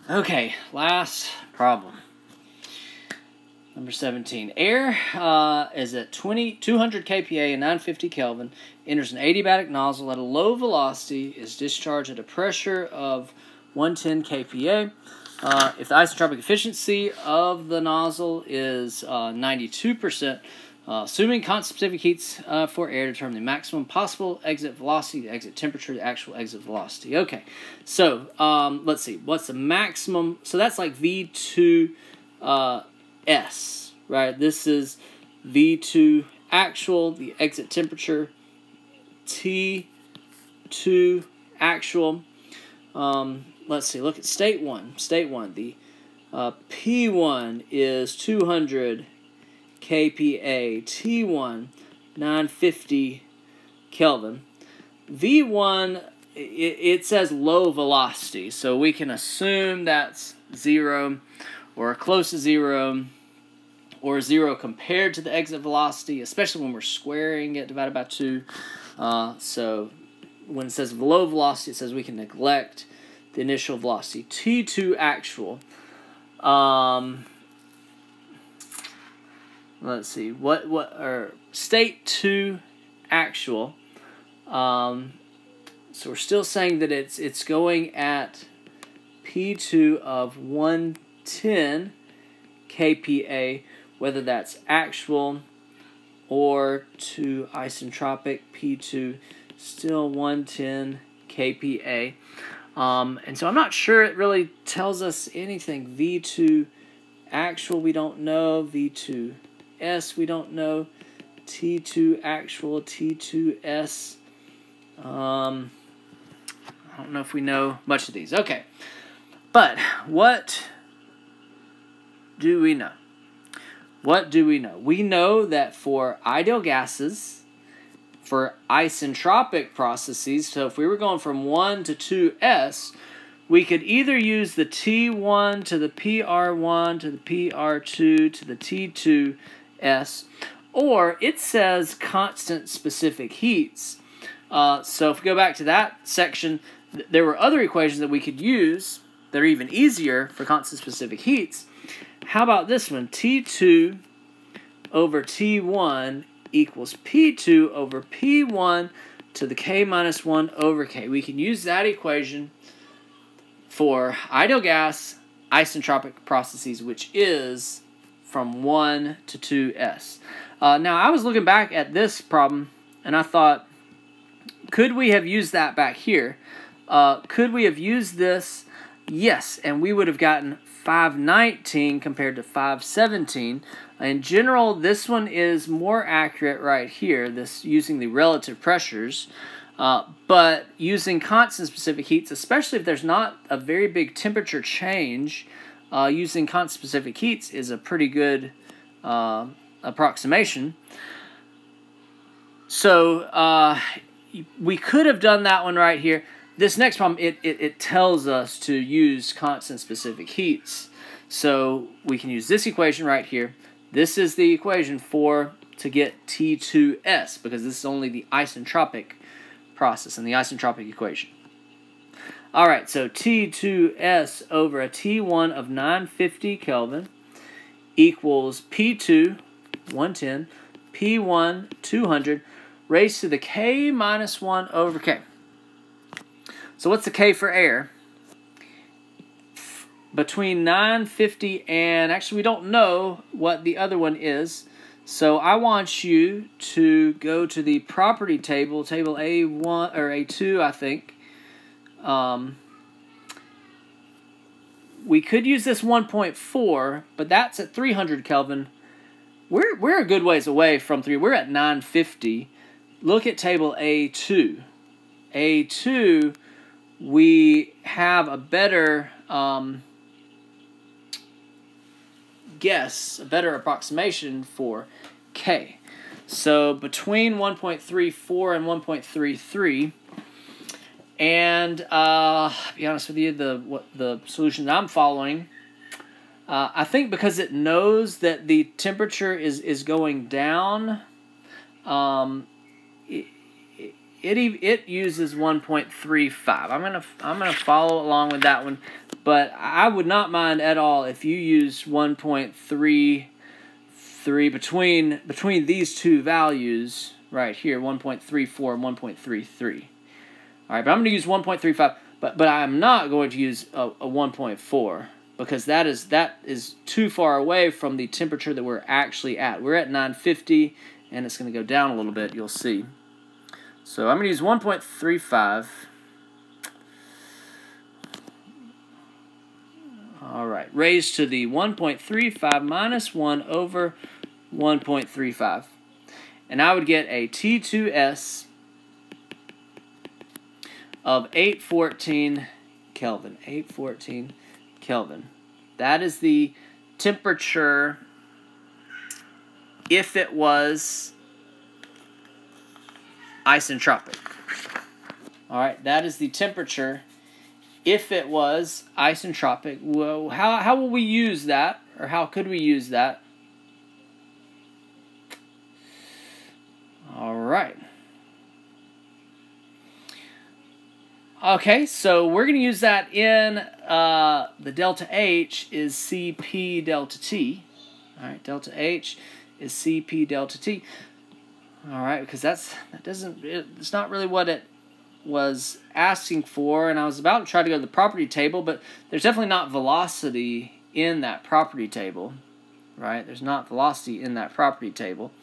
Okay, last problem. Number 17. Air is at 200 kPa and 950 Kelvin, enters an adiabatic nozzle at a low velocity, is discharged at a pressure of 110 kPa. If the isentropic efficiency of the nozzle is 92%, assuming constant specific heats for air, determine the maximum possible exit velocity, the exit temperature, the actual exit velocity. Okay, so let's see. What's the maximum? So that's like V2 S, right? This is V2 actual, the exit temperature, T2 actual. Let's see, look at state 1. State 1, the P1 is 200 kPa, T1 950 Kelvin. V1, it says low velocity, so we can assume that's 0 or close to 0 or 0 compared to the exit velocity, especially when we're squaring it divided by 2. So when it says low velocity, it says we can neglect the initial velocity. T2 actual. Let's see. Or state 2 actual. So we're still saying that it's going at P2 of 110 kPa, whether that's actual or to isentropic. P2 still 110 kPa. And so I'm not sure it really tells us anything. V2 actual we don't know. V2S we don't know. T2 actual, T2S. I don't know if we know much of these. Okay. But what do we know? What do we know? We know that for ideal gases, for isentropic processes, so if we were going from 1 to 2S, we could either use the T1 to the PR1 to the PR2 to the T2S, or it says constant specific heats. So if we go back to that section, there were other equations that we could use that are even easier for constant specific heats. How about this one? T2 over T1 equals P2 over P1 to the K minus 1 over K. We can use that equation for ideal gas isentropic processes, which is from 1 to 2S. Now, I was looking back at this problem, and I thought, could we have used that back here? Could we have used this? Yes, and we would have gotten 519 compared to 517. In general, this one is more accurate right here, this using the relative pressures. But using constant specific heats, especially if there's not a very big temperature change, using constant specific heats is a pretty good approximation. So we could have done that one right here. This next problem, it tells us to use constant specific heats. So we can use this equation right here. This is the equation to get T2S, because this is only the isentropic process and the isentropic equation. All right, so T2S over a T1 of 950 Kelvin equals P2, 110, P1, 200, raised to the K minus 1 over K. So what's the K for air? Between 950 and, actually we don't know what the other one is, so I want you to go to the property table, table A1 or A2, I think. We could use this 1.4, but that's at 300 Kelvin. We're a good ways away from 3. We're at 950. Look at table A2. A2, we have a better guess, a better approximation for K. So between 1.34 and 1.33, and be honest with you, the solution that I'm following, I think because it knows that the temperature is going down, it uses 1.35. I'm gonna follow along with that one. But I would not mind at all if you use 1.33 between these two values right here, 1.34 and 1.33. All right, but I'm going to use 1.35, but I'm not going to use a 1.4 because that is too far away from the temperature that we're actually at. We're at 950, and it's going to go down a little bit, you'll see. So I'm going to use 1.35. All right, raised to the 1.35 minus 1 over 1.35. And I would get a T2S of 814 Kelvin. 814 Kelvin. That is the temperature if it was isentropic. All right, that is the temperature if it was isentropic. Well, how will we use that, or how could we use that? All right. Okay, so we're going to use that in the delta H is Cp delta T. All right, delta H is Cp delta T. All right, because it's not really what it was asking for, and I was about to try to go to the property table, but there's definitely not velocity in that property table, right? There's not velocity in that property table.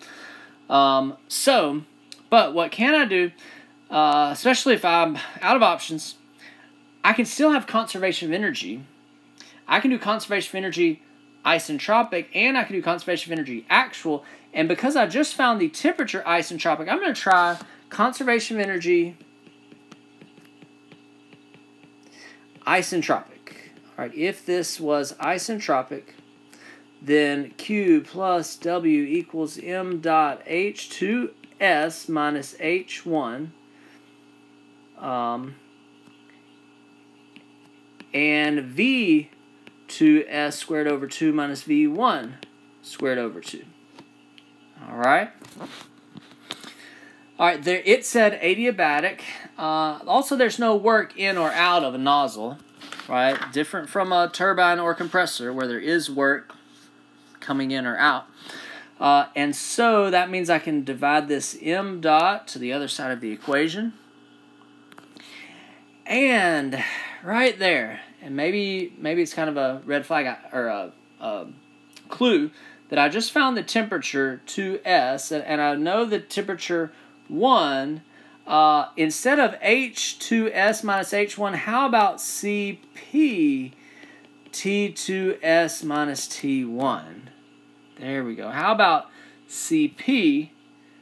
But what can I do, especially if I'm out of options, I can still have conservation of energy. I can do conservation of energy isentropic, and I can do conservation of energy actual, and because I just found the temperature isentropic, I'm going to try conservation of energy isentropic. All right, if this was isentropic, then Q plus W equals M dot H2S minus H1. And V2S squared over 2 minus V1 squared over 2. All right. All right, there it said adiabatic. Also, there's no work in or out of a nozzle, right? Different from a turbine or compressor where there is work coming in or out. And so that means I can divide this M dot to the other side of the equation. And right there, and maybe it's kind of a red flag or a clue that I just found the temperature 2S, and I know the temperature 1. Instead of H2S minus H1, how about CP T2S minus T1? There we go. How about CP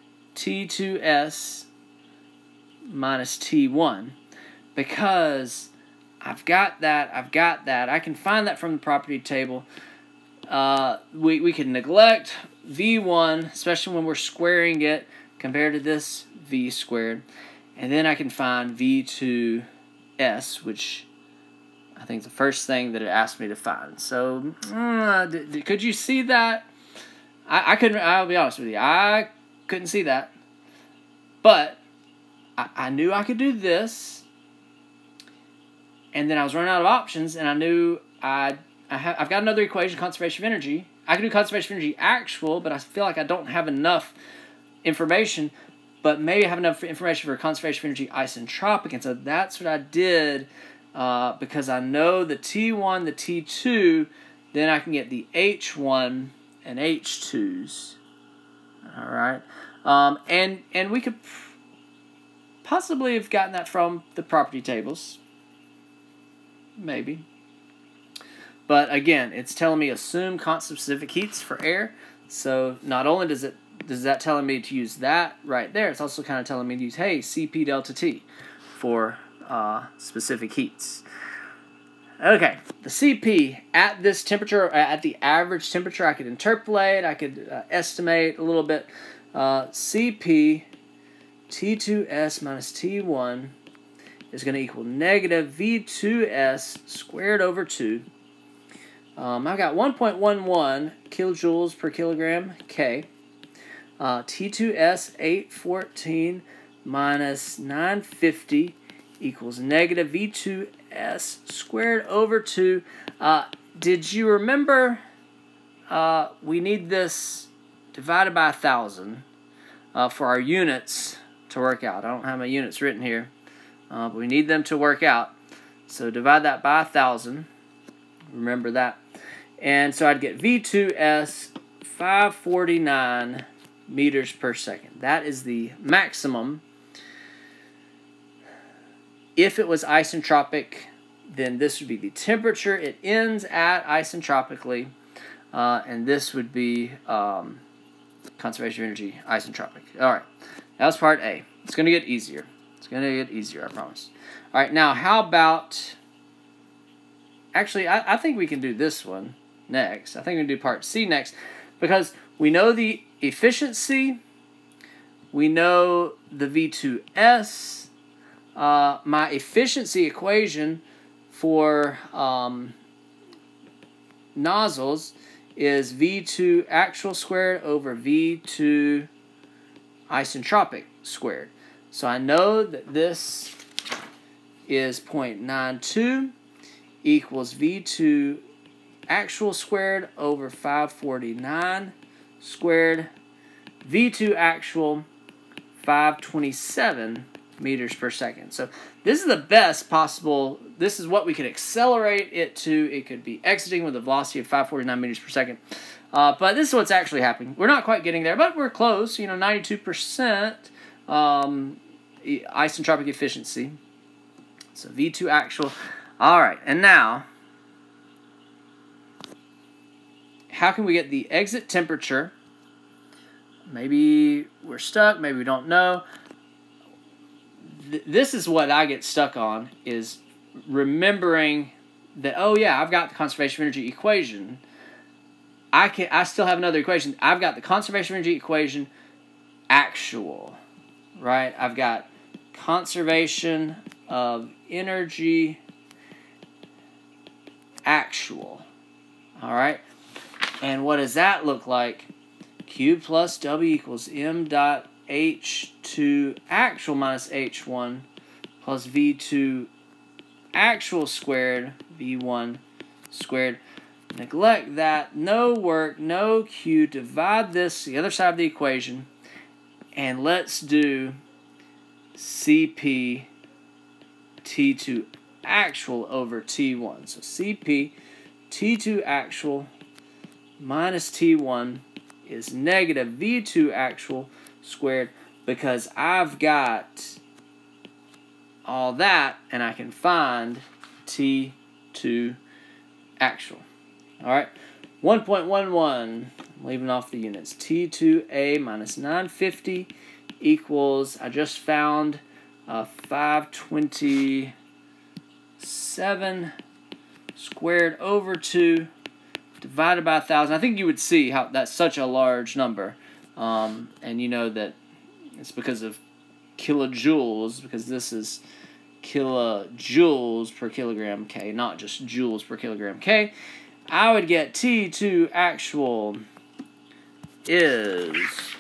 T2S minus T1? Because I've got that. I can find that from the property table. We can neglect V1, especially when we're squaring it, compared to this V squared. And then I can find V2S, which I think is the first thing that it asked me to find. So, could you see that? I couldn't, I'll be honest with you, I couldn't see that. But I knew I could do this. And then I was running out of options, and I knew I've got another equation, conservation of energy. I can do conservation of energy actual, but I feel like I don't have enough information. But maybe I have enough information for conservation of energy isentropic, and so that's what I did because I know the T1, the T2, then I can get the H1 and H2s. All right, and we could possibly have gotten that from the property tables. Maybe. But again, it's telling me assume constant specific heats for air. So not only does that telling me to use that right there, it's also kind of telling me to use, hey, CP delta T for specific heats. Okay, the CP at this temperature, at the average temperature, I could interpolate, I could estimate a little bit. CP T2S minus T1 is going to equal negative V2S squared over 2. I've got 1.11 kilojoules per kilogram K. T2S 814 minus 950 equals negative V2 V2S squared over 2. Did you remember we need this divided by 1,000 for our units to work out? I don't have my units written here, but we need them to work out. So divide that by 1,000. Remember that. And so I'd get V2S 549 meters per second. That is the maximum. If it was isentropic, then this would be the temperature it ends at isentropically, and this would be conservation of energy isentropic. All right, that was part A. It's going to get easier. It's going to get easier, I promise. All right, now how about... Actually, I think we can do this one next. I think we can do part C next, because we know the efficiency, we know the V2S. My efficiency equation for nozzles is V2 actual squared over V2 isentropic squared. So I know that this is 0.92 equals V2 actual squared over 549 squared. V2 actual 527 meters per second. So this is the best possible, this is what we could accelerate it to. It could be exiting with a velocity of 549 meters per second. But this is what's actually happening. We're not quite getting there, but we're close. 92% isentropic efficiency. So V2 actual. All right, and now, how can we get the exit temperature? Maybe we're stuck, maybe we don't know. This is what I get stuck on, is remembering that, oh yeah, I've got the conservation of energy equation. I still have another equation. I've got the conservation of energy equation actual, right? I've got conservation of energy actual. All right, and what does that look like? Q plus W equals M dot H2 actual minus H1 plus V2 actual squared V1 squared. Neglect that. No work, no Q. Divide this to the other side of the equation, and let's do CP T2 actual over T1. So CP T2 actual minus T1 is negative V2 actual squared, because I've got all that and I can find T2 actual. All right, 1.11, leaving off the units. T2A minus 950 equals, I just found 527 squared over 2 divided by 1,000. I think you would see how that's such a large number. And you know that it's because of kilojoules, because this is kilojoules per kilogram K, not just joules per kilogram K. I would get T2 actual is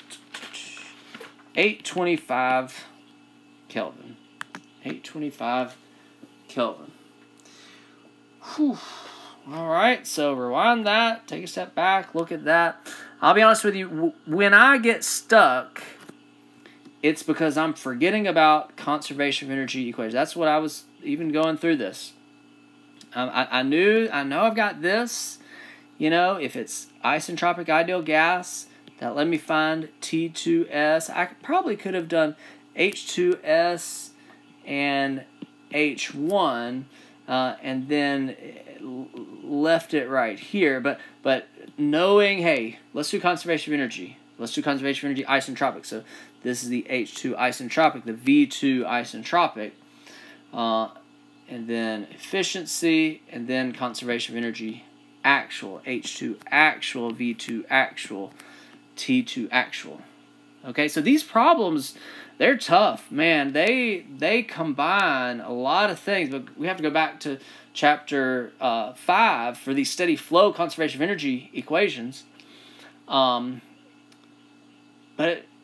825 Kelvin. 825 Kelvin. Whew. All right, so rewind that, take a step back, look at that. I'll be honest with you, when I get stuck, it's because I'm forgetting about conservation of energy equations. That's what I was even going through this. I know I've got this. If it's isentropic ideal gas, that let me find T2S. I probably could have done H2S and H1, and then left it right here. But knowing, hey, let's do conservation of energy. Let's do conservation of energy isentropic. So this is the H2 isentropic, the V2 isentropic, and then efficiency, and then conservation of energy actual, H2 actual, V2 actual, T2 actual. Okay, so these problems, they're tough, man. They combine a lot of things, but we have to go back to chapter 5 for these steady flow conservation of energy equations. But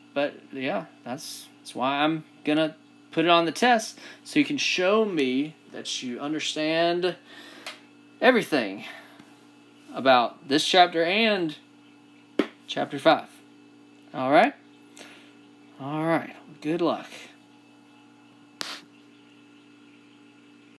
yeah, that's why I'm gonna put it on the test, so you can show me that you understand everything about this chapter and chapter 5. All right? All right. Good luck.